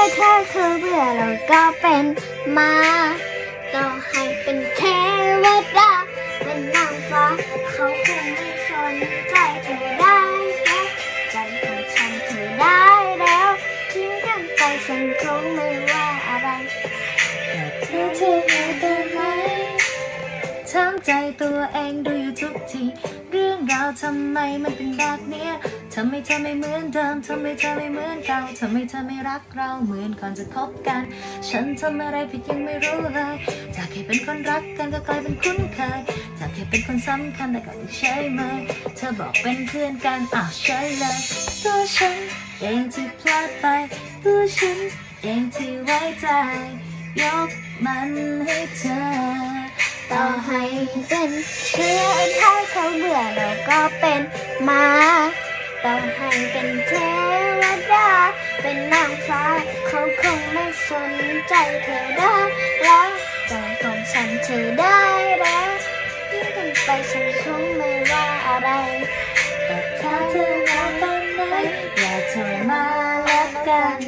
ถ้าเขาเบื่อเราก็เป็นมาต่อให้เป็นเทวดาเป็นนางฟ้าเขาคงไม่สนใจเธอได้แล้วใจของฉันเธอได้แล้วทิ้งกันไปฉันคงไม่ว่าอะไรแต่เธอรู้ไหมถามใจตัวเองดูอยู่ทุกทีเรื่องราวทำไมมันเป็นแบบเนี้ยทำไมเธอไม่เหมือนเดิมทำไมเธอไม่เหมือนเก่าทำไมเธอไม่รักเราเหมือนก่อนจะคบกันฉันทำอะไรผิดยังไม่รู้เลยจากแค่เป็นคนรักกันก็กลายเป็นคุ้นเคยจากแค่เป็นคนสำคัญแต่ก็ไม่ใช่ไหมเธอบอกเป็นเพื่อนกันใช่เลยตัวฉันเองที่พลาดไปตัวฉันเองที่ไว้ใจยกมันให้เธอต่อให้เป็นเชื้อถ้าเขาเบื่อเราก็เป็นมาต่อให้เป็นเทวดาเป็นนางฟ้าเขาคงไม่สนใจเธอได้แล้วใจของฉันเธอได้แล้วทิ้งกันไปฉันคงไม่ว่าอะไรแต่ถ้าเธอมาตอนไหนอย่าโทรมาแล้วกัน